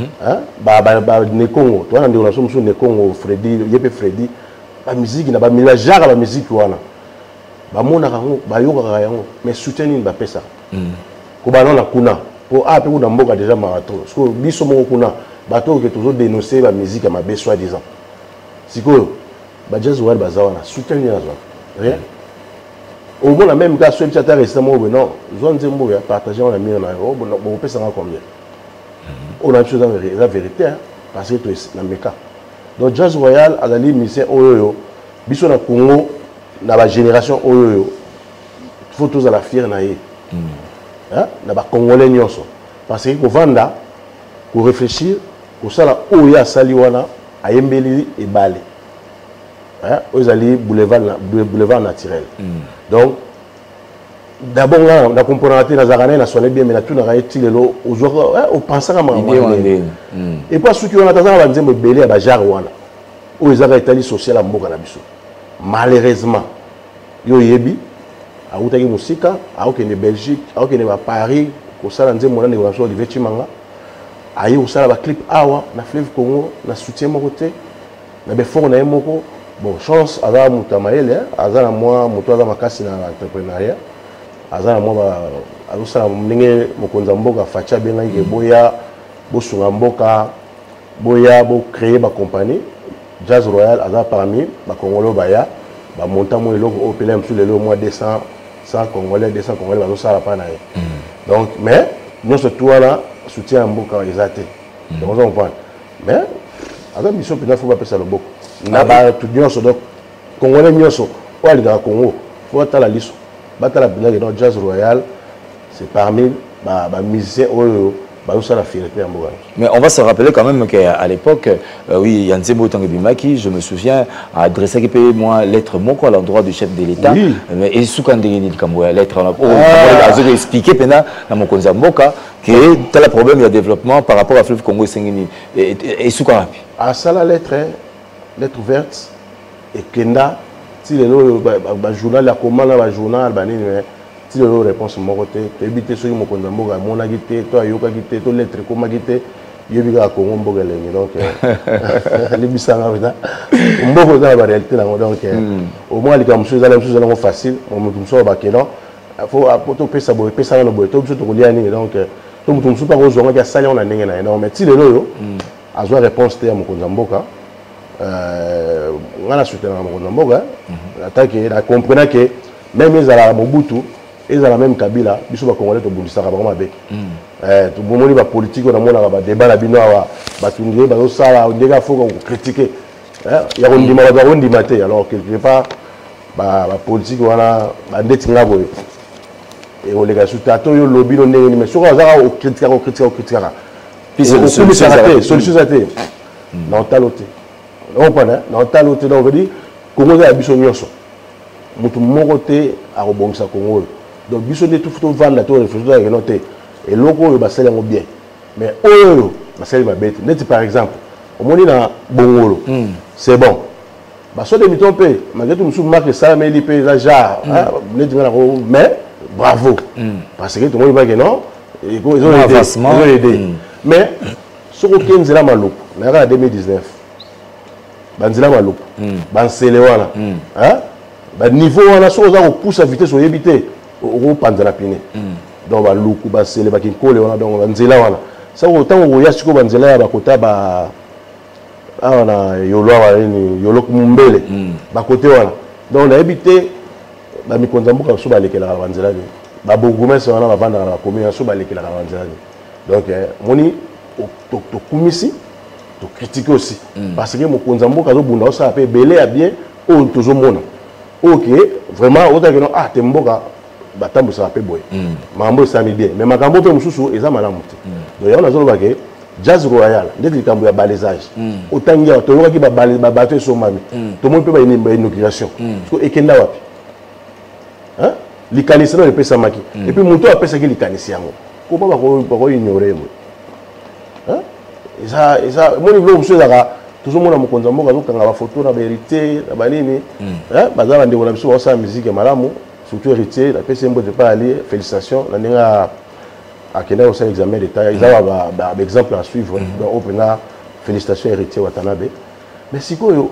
ba Nekongo toi on a sommes Nekongo Freddy yepe Freddy la musique na ba mélange la musique wana ba mona kango ba yoka yango mais soutenir ba pesa ko ba na kuna po a pe kuna mboka déjà marathon parce que biso moko kuna bato que toujours dénoncer la musique à ma be soi-disant siko ba Jazz Royal baza wana soutenir na rien au moins la même cas sur le chat récemment non zone zembo ya partager on a mis na bon pesa combien on a chose la vérité hein, parce que na meka donc Jazz Royal a la limite oyo biso na Congo na ba génération oyo photos à la fière na ye hein na ba congolais nyonso parce que ko vanda ko réfléchir ko sala oya sali wana ayembeli et balé hein ozali boulevard naturel donc d'abord là on a compris na zakane na sonné bien mais na tout na raiti lelo aujourd'hui on pense à maman et pas ceux qui ont attendu à nzembo belé à bajar wana o ezaka itali social mboka na biso malheureusement yo yebi a utaki musika a okende Belgique a okende ba Paris ko sala nzembo na négociation Olivier Chimanga ayi ko sala ba clip awa na fleuve Congo na soutien moko te na be fond na moko bon chance aza mutu maele aza na mwa mutu aza makasi na entrepreneuriat aza na mwa azosala ndenge mokonzi ya mboka facha abengaki boya bosunga mboka boya bocréer bacompagnie Jazz Royal aza parmi bakongolo baya bamonta mo eloko opela msu lelo mwa 200 congolais bazosala pa na ye donc mais nyonso tu wana soutien ya mboka eza te donc oza comprendre mais aza mission mpenza fo bapesa loboko na bato nyonso donc congolais nyonso oyo alingaka congo fo batala liso batala bilaki donc Jazz Royal c'est parmi bamusicien oyo la fierté en Bourgogne. Mais on va se rappeler quand même qu'à l'époque, oui, Yanzembo Tangibimaki, je me souviens, a adressé moi lettre moko à l'endroit du chef de l'État. Oui. Et Soukandegeni Kamboua, lettre on a expliqué pendant dans mon Konzamboka que tel le problème de développement par rapport à fleuve Congo Sengeni et Soukarapi. À ça la lettre ouverte et Kenda, si le journal la commande la journal banini si le réponse mon côté éviter ceux qui me condamnent mon agité toi yoka agité toi lettre comme agité yebiga Congo mboga lengi donc les bisanga vita mboga dans la réalité donc au moins les gamsous za la chose là facile on me tout ça ba kelo faut to pesa boy pesa na boy to biso to kolia ni donc to mutu msu pa ko zonga ya sali on a ndenge na non mais si le loyo azwa réponse te ya mokonza mboka ngana soutenir mokonza mboka attaquer la comprenant que même ezala Mobutu ezala même Kabila biso ba congolais to bundisaka ba mabe to bomoni ba politique na mona ba débat na bino wa batundie ba sala ndeka foko critiquer ya ko ndima ba ko ndima te alors quelque part ba politique wana ba ndeti ngabo et on les gars sous tato yo lobby no ndenge ni mais soko azaka o critiquer puis solution até na talote on connaît na talote donc on veut dire Congo za biso nyonso mutu moko te akobongisa Congo donc biso nde tout vendre to réfléchir que noté et loko yo basala ngo bien mais oyo basala ba bête net par exemple au moni na bongolo c'est bon baso de miton pe malgré tout musu marque ça mais il paye genre net ngana ko mais bravo parce que tout le monde va que non ils ont aidé mais ce ko kenzela maloko na 2019 banzela maloko bansele wana hein niveau wana so za ko pousse vitesse o yebité o panzana pine donc ba luku ba sele ba kinkole wana donc banzela wana ça autant o yasiko banzela ya bakota ba ana yolo wa ni yolo kumbele ba côté wana donc na yebité ba mikonza mbuka so ba lekela banzela ni ba bogumese wana ba vanda na commune so ba lekela banzela ni donc moni to kumisi to critiquer aussi parce que mokonza mbuka zo bunda so appelé belé à bien o tozo mona ok vraiment autant que non ah temboka batambo ça appelé boy mambo ça mi bien mais makambo pe mususu eza malamu te donc on a zolo baké Jazz Royal ndeki kambo ya balisage autant ngia to yoka ki ba bato so mami to mo pe ba inauguration parce que ekenda wapi hein likanisi na pesa maki et puis muto apesa ki likanisi yango comment ba ko ignorer mo hein ça mo niveau mususu zaka toujours mon mokonza mboka zokanga ba photo na héritier na banini hein bazala ndeko na biso ba sa musique malamu surtout héritier la PC mbo de pas aller félicitations na ninga akenda au sein examen d'état ils ont ba exemple à suivre donc opena félicitations héritier Watanabe mais sikoyo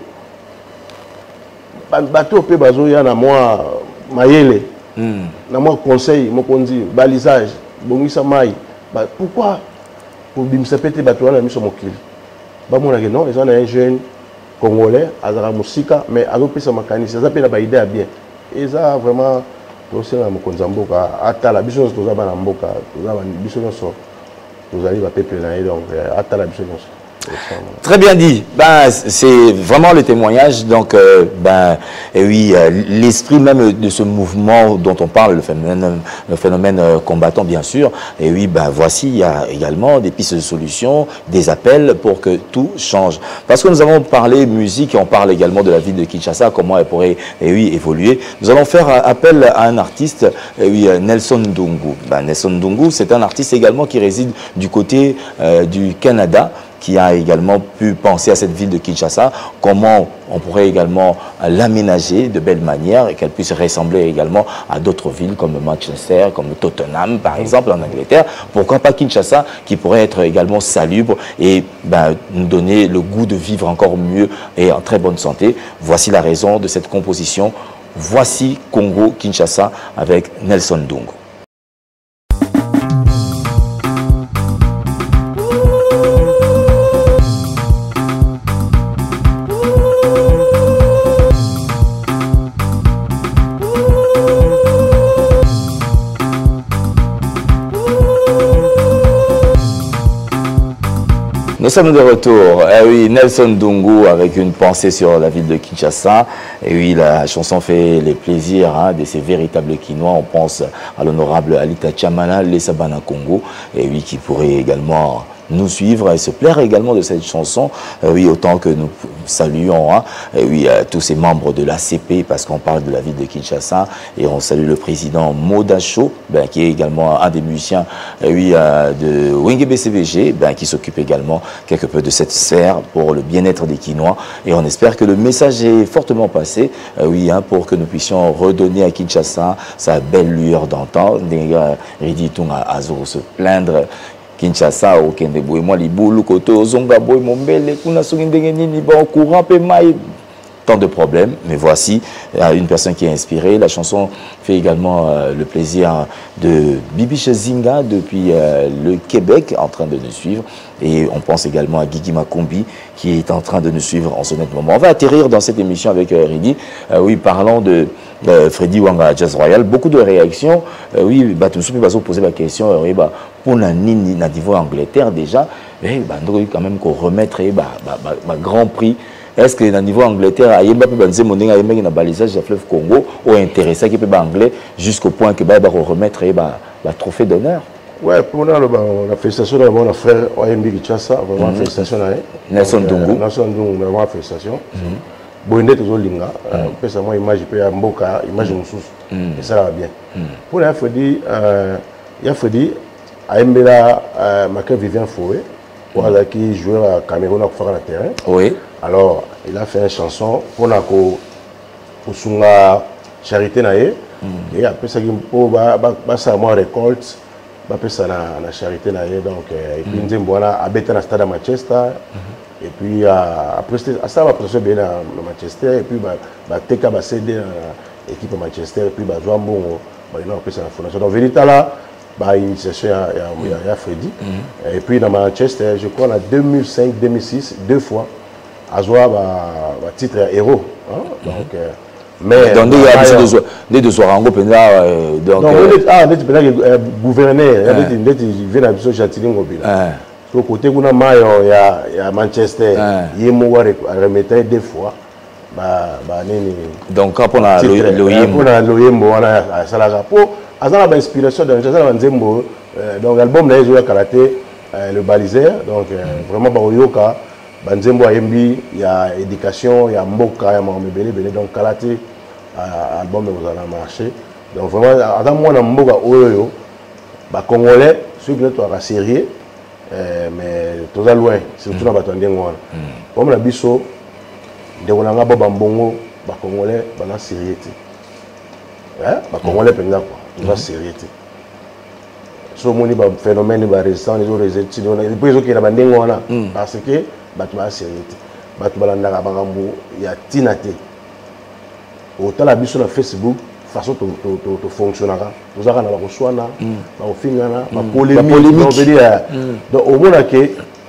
bato pe bazo ya na moi mayele na moi conseil mokonzi balisage bongisa mai pourquoi pour bimisa pete bato na miso mokili ba mona que non ils ont un jeune congolais azara musika mais azopesa makanisi azapela ba idée bien et ça vraiment aussi na mokonza mboka atala biso toza bana mboka toza biso nyonso tozali ba peuple na donc atala biso nyonso. Très bien dit. Ben, c'est vraiment le témoignage. Donc, et oui, l'esprit même de ce mouvement dont on parle, le phénomène combattant, bien sûr. Et oui, ben, voici, il y a également des pistes de solutions, des appels pour que tout change. Parce que nous avons parlé musique et on parle également de la ville de Kinshasa, comment elle pourrait, et oui, évoluer. Nous allons faire appel à un artiste, et oui, Nelson Ndungu. Ben, Nelson Ndungu, c'est un artiste également qui réside du côté du Canada, qui a également pu penser à cette ville de Kinshasa, comment on pourrait également l'aménager de belle manière et qu'elle puisse ressembler également à d'autres villes comme Manchester, comme Tottenham par exemple en Angleterre. Pourquoi pas Kinshasa qui pourrait être également salubre et nous donner le goût de vivre encore mieux et en très bonne santé. Voici la raison de cette composition. Voici Congo-Kinshasa avec Nelson Ndungu. Nous sommes de retour. Oui, Nelson Ndungu avec une pensée sur la ville de Kinshasa. Et oui, la chanson fait les plaisirs de ces véritables Kinois. On pense à l'honorable Alita Chamana, les Sabana Congo. Et oui, qui pourrait également nous suivre et se plaire également de cette chanson. Oui, autant que nous saluons oui, tous ces membres de l'ACP parce qu'on parle de la ville de Kinshasa et on salue le président Modacho qui est également un des musiciens oui, de Wenge BCBG qui s'occupe également quelque peu de cette sphère pour le bien-être des Kinois et on espère que le message est fortement passé oui, pour que nous puissions redonner à Kinshasa sa belle lueur d'antan. Riditunga Azoro se plaindre Kinshasa au Kende boy moi libulu koto zonga boy mombele kuna songi ndenge nini ba courant pe mai tant de problèmes mais voici une personne qui est inspirée. La chanson fait également le plaisir de Bibi Zinga depuis le Québec en train de nous suivre et on pense également à Guigui Makombi qui est en train de nous suivre en ce net moment. On va atterrir dans cette émission avec Ridi. Oui, parlant de Freddy Wanga Jazz Royal, beaucoup de réactions. Oui, tout le monde poser la question. Oui, pour la niveau Angleterre déjà, quand même qu'on remettre Grand Prix. Est-ce que au niveau Angleterre, il y a un balisage de fleuve Congo ou intéressé qui peut anglais jusqu'au point que remettre le trophée d'honneur? Ouais, pour nous, la félicitation de mon frère OMB Kinshasa, vraiment félicitations. Nelson Ndungu. Nelson Ndungu, vraiment félicitations. Bonnet aux Olinga, personnellement, image peut y Mboka, image de et ça va bien. Pour la Freddy, il y a Freddy, Aembela, Maca Vivien Foué, qui joueur à Cameroun à faire le terrain. Oui. Alors, il a fait une chanson pour la charité naé et après ça pour ça moi récolte après ça la charité naé donc et puis nous voilà habiter dans le stade de Manchester et puis après ça va passer bien à Manchester et puis teka va céder l'équipe de Manchester et puis jouer bon il a après ça la fondation donc Venita là initiation il y a Freddy et puis dans Manchester je crois en 2005 2006 deux fois à jouer à titre héros donc mais donc des deux soirs en gros donc gouverneur il vient à biso Châtillon Ngobila so côté kuna mayo ya Manchester yemo wa remettre deux fois nini donc quand on a loyembo wana salaka po azana ba inspiration dans azana nzembo donc album na yezo ya karaté le baliseur donc vraiment ba oyoka banzembo ayembi ya éducation ya mboka ya mamebele bele donc kalaté album vous allez marcher donc vraiment adam mona mboka oyo ba congolais ceux qui sont sérieux mais tout à loin surtout na batandé ngwana comme la biso de konanga ba mbongo ba congolais ba sérieux ba congolais penza quoi tout ça sérieux so moni ba phénomène ba résistant les autres résultats on a besoin qu'il y a bandengo wana parce que batu ba sérieux batu balandaka bakambu ya tinate autant la biso na Facebook façon to fonctionnera nous avons na bakoswana ba ofingana ba polémique donc veut dire donc au moins que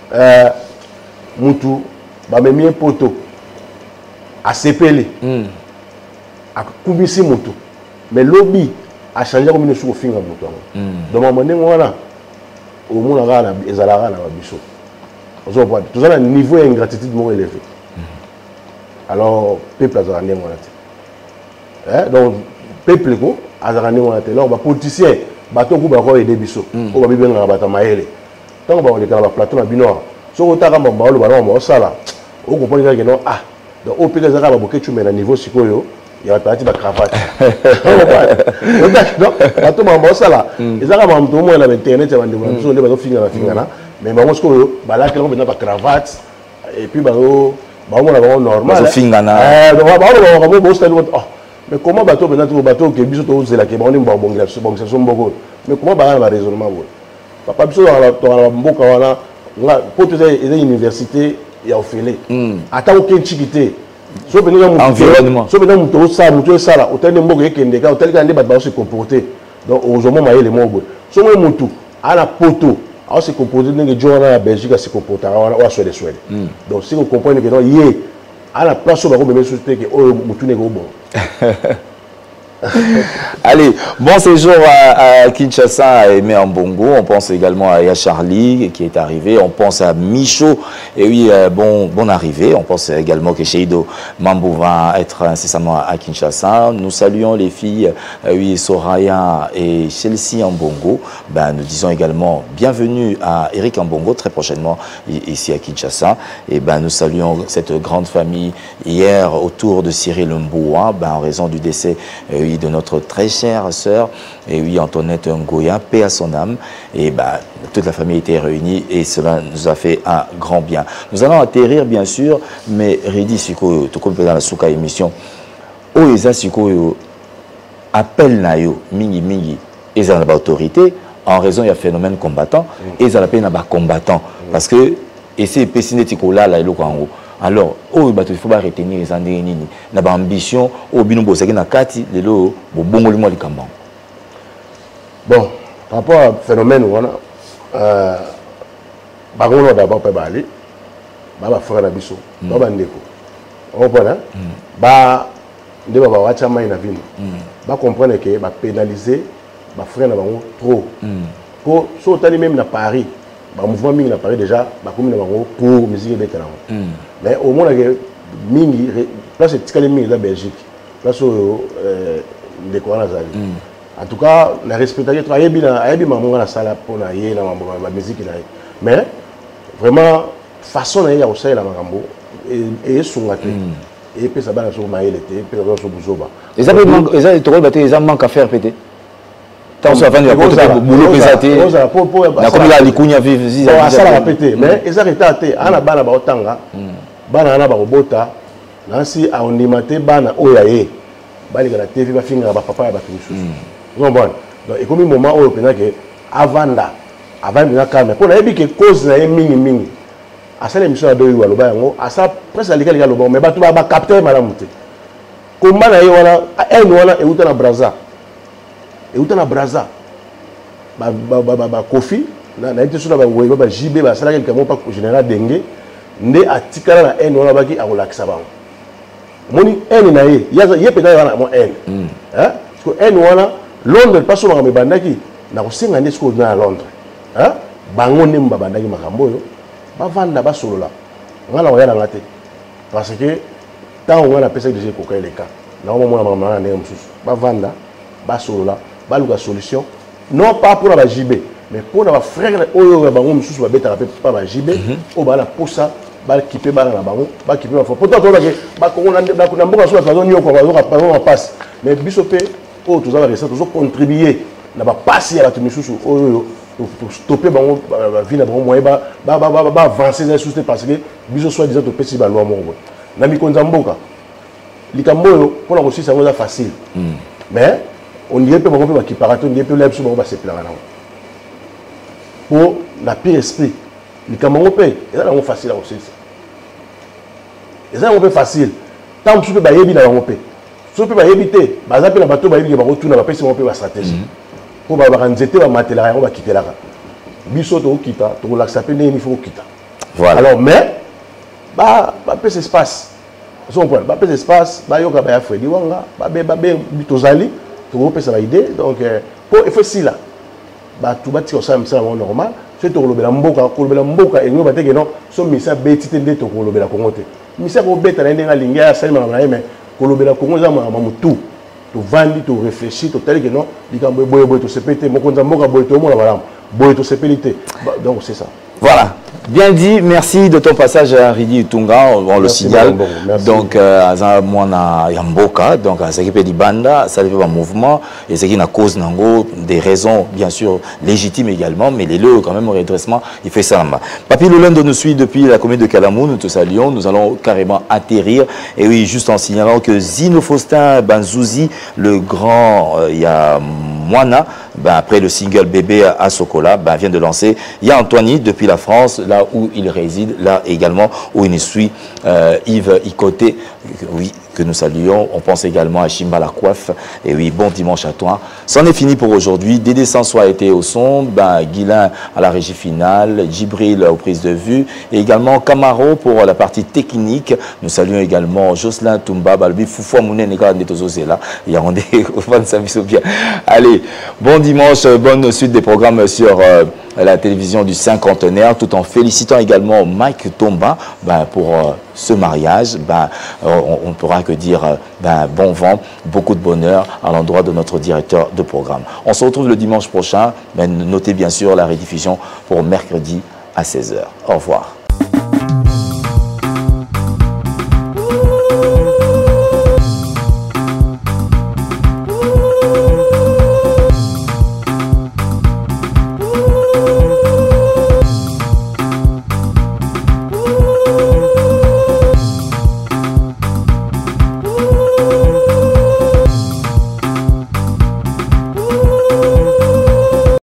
mutu ba memie poto a sepele a kubisi mutu mais lobby a changé comme une sous finga mutu donc mamandengo wana au moins na ezalaka na biso tout ça, un niveau d'ingratitude élevé. Alors, le peuple a gagné. Donc, le peuple a gagné. Alors, les politiciens, ils ont aidé Bisso. Ils ont aidé Maëlle. Tant que les plateaux sont binois, si vous avez un peu de sala, vous comprenez que non. Ah, donc, au pays, ils ont un niveau psychologique. Il y a parti de la cravate. Donc, bateau m'a sala. Ils ont un peu de internet, ils ont un peu de mais bango siko balaki on maintenant ba cravate et puis bango bango normal fingana bango bo style mais comment bateau maintenant bateau que biso to zela ke bango ba bongela so mboko mais comment ba raisonnement bo papa biso dans mboka wana pour toutes les universités ya ofele ata aucun chikité so benga environnement so benga muto sa muto sala otende mboka ekende ka oteli ka nde bato ba se comporter donc aujourd'hui maïle mobo so mo mutu ala poto a se comporter ndenge jona na Belgique se comporter wa so de Suède donc si vous comprenez que non yé à la place ba ko bemé société que o mutu ne go bon. Allez, bon séjour à Kinshasa et en Bongo. On pense également à Charlie qui est arrivé. On pense à Michaud. Et oui, bon arrivée. On pense également que Sheido Mambou va être incessamment à Kinshasa. Nous saluons les filles, oui, Soraya et Chelsea en Bongo. Ben, nous disons également bienvenue à Eric en Bongo très prochainement ici à Kinshasa. Et ben, nous saluons cette grande famille hier autour de Cyril Mboua, ben, en raison du décès de notre très chère sœur, et oui, Antoinette Ngoya, paix à son âme. Et bah, toute la famille était réunie et cela nous a fait un grand bien. Nous allons atterrir, bien sûr, mais Redi Siko, tout comme dans la Souka émission, Oeza Siko, appel Nayo, mingi, ils ont l'autorité, en raison du phénomène combattant, et ils ont la peine à combattant. Parce que, et c'est Pessinetiko là, là, alors, il faut pas retenir les andénini. N'a pas ambition, au binombo, c'est que na kati, les lots, bon, les cambans. Bon, par rapport au phénomène, on a d'abord pas aller, bah faire la biso, bah bandeko. On comprend, bah, de bah watcha main na ville, bah comprendre que bah pénaliser, bah frère na bango trop. Pour sauter même na Paris. Le mouvement mingi na Paris déjà comme pour musique et vétéran mais au moins mingi place tikali mingi la Belgique place de quoi na zali en tout cas la respecter ayebi mamunga na sala pour na ye na musique na mais vraiment façon na ya osala makambo et sungate et puis ça va sur maïle et puis ça va sur buzoba ils ont battu ils manque à faire péter. Attention, avant de boulot présenté. La commune de Likunya vive. Ça va péter. Mais ils ont arrêté. On a bana ba otanga. Bana na ba robota. Nansi a ondimate bana oyaye. Bali la TV ba finga ba papa ba tusu. Non bon. Donc et comme un moment où pena que avant de calme. Pour na yebi que cause na mingi. À ça l'émission a deux ou aloba yango. À ça presque à l'égal aloba mais ba tu ba capter madame muté. Comment na ye wana elle wana e uta na Brazza. Et où na Brazza Kofi na été sur la ba JB ba sala quelqu'un pas général Dengue ndé atikala na en wana baki a relaxa ba moni en na ye ye peta wana mo en hein parce que en wana Londres pas sur me bandaki na ko senga ndé ko na Londres hein bango ne mba bandaki makambo yo ba vanda ba solola ngala wa yana ngate parce que tant on a pesa déjà ko ka eleka na mo mona mama na ndé mususu ba vanda ba solola ba luka solution non pas pour la JB mais pour la frère oyo bango mususu ba beta pas la JB o ba la posa ba kipe ba na bango ba kipe ba pourtant to ba ke ba ko na mboka so ba zoni ko ba passe mais biso pe o to za ba resa to zo contribuer na ba passe ya ba mususu oyo pour stopper bango ba vie na bango moyen ba avancer na société parce que biso soit disant to pesi ba loi mongo na mi konza mboka likambo yo pour la aussi ça va facile mais on dirait que on qui paraît on dirait que l'absolu on va se plaindre pour la pire esprit les camarades paye et là on facile à aussi et ça on peut facile tant que tu peux ba yebi na on paye tu peux ba yebiter ba za pe na bateau ba yebi ba retourner ba pesi on peut ba stratégie pour ba nzete ba matela on va quitter là biso to kita to relaxa pe ne il faut quitter voilà alors mais ba pesi espace son point ba pesi espace ba yoka ba ya Freddy wanga ba bitozali ça va aider donc pour il faut si là bah tout bâti ça me semble normal c'est to kolobela mboka et nous bateke non so misa betite nde to kolobela Congo te misa ko beta na ndenga linga ya salima na mais kolobela Congo za ma mutu to vandi to réfléchir to tali que non boye to se péter mo konza mboka boye to mo la malam boye to se pelité donc c'est ça voilà Bien dit, merci de ton passage à Ridi Utunga, on le signale. Donc, à Mwana Yamboka, donc à Zaki Pedibanda, ça fait un mouvement, et c'est qui a cause des raisons, bien sûr, légitimes également, mais les lots, quand même, au redressement, il fait ça. Papi Lolendo nous suit depuis la commune de Kalamou, nous te saluons, nous allons carrément atterrir, et oui, juste en signalant que Zino Faustin Banzouzi, le grand, il y a Moana, après le single Bébé à Sokola, vient de lancer. Il y a Antoine depuis la France, là où il réside, là également où il suit Yves Ikoté, oui, que nous saluons. On pense également à Chimba la coiffe. Et oui, bon dimanche à toi. C'en est fini pour aujourd'hui. Dédé Sanso a été au son, Guilain à la régie finale, Djibril aux prises de vue, et également Camaro pour la partie technique. Nous saluons également Jocelyn Toumba, Balbi Foufoua Mounen, Nega Netozozela. Il y a rendez bien. Allez, bon dimanche, bonne suite des programmes sur la télévision du cinquantenaire, tout en félicitant également Mike Tomba pour ce mariage. On ne pourra que dire bon vent, beaucoup de bonheur à l'endroit de notre directeur de programme. On se retrouve le dimanche prochain. Notez bien sûr la rediffusion pour mercredi à 16h. Au revoir.